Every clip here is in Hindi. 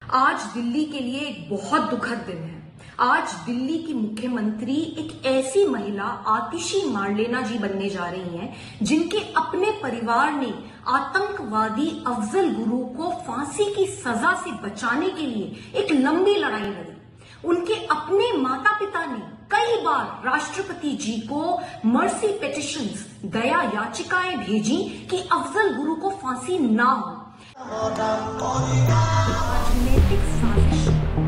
आज दिल्ली के लिए एक बहुत दुखद दिन है। आज दिल्ली की मुख्यमंत्री एक ऐसी महिला आतिशी मारलेना जी बनने जा रही हैं, जिनके अपने परिवार ने आतंकवादी अफजल गुरु को फांसी की सजा से बचाने के लिए एक लंबी लड़ाई लड़ी। उनके अपने माता पिता ने कई बार राष्ट्रपति जी को मर्सी पिटिशंस, दया याचिकाएं भेजी कि अफजल गुरु को फांसी ना हो। राजनीतिक साजिश।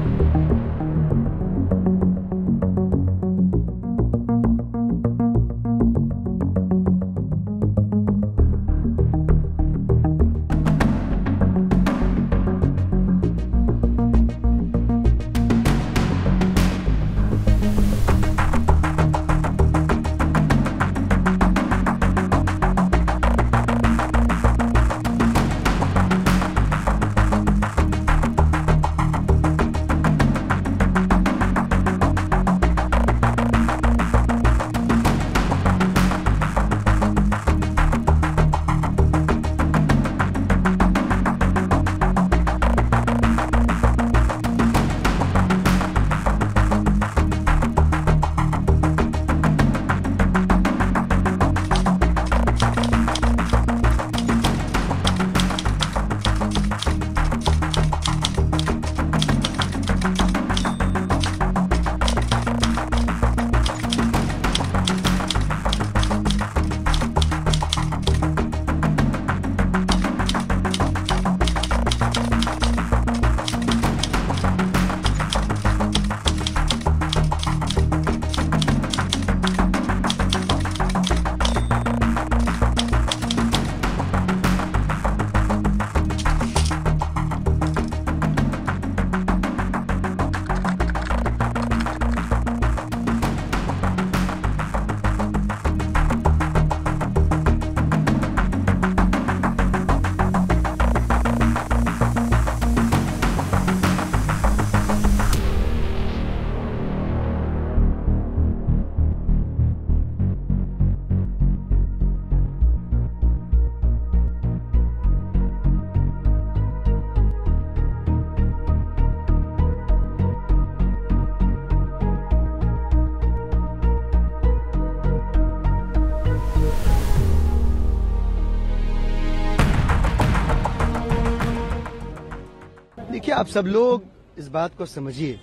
देखिए, आप सब लोग इस बात को समझिए,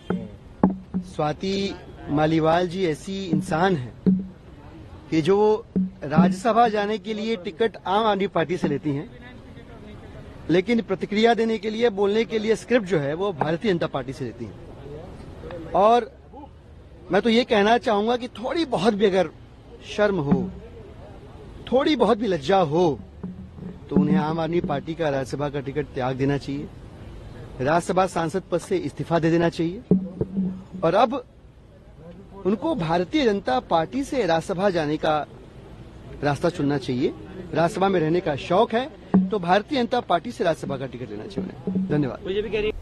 स्वाति मालीवाल जी ऐसी इंसान है कि जो राज्यसभा जाने के लिए टिकट आम आदमी पार्टी से लेती हैं, लेकिन प्रतिक्रिया देने के लिए, बोलने के लिए स्क्रिप्ट जो है वो भारतीय जनता पार्टी से लेती हैं। और मैं तो ये कहना चाहूंगा कि थोड़ी बहुत भी अगर शर्म हो, थोड़ी बहुत भी लज्जा हो, तो उन्हें आम आदमी पार्टी का राज्यसभा का टिकट त्याग देना चाहिए, राज्यसभा सांसद पद से इस्तीफा दे देना चाहिए और अब उनको भारतीय जनता पार्टी से राज्यसभा जाने का रास्ता चुनना चाहिए। राज्यसभा में रहने का शौक है तो भारतीय जनता पार्टी से राज्यसभा का टिकट लेना चाहिए उन्हें। धन्यवाद।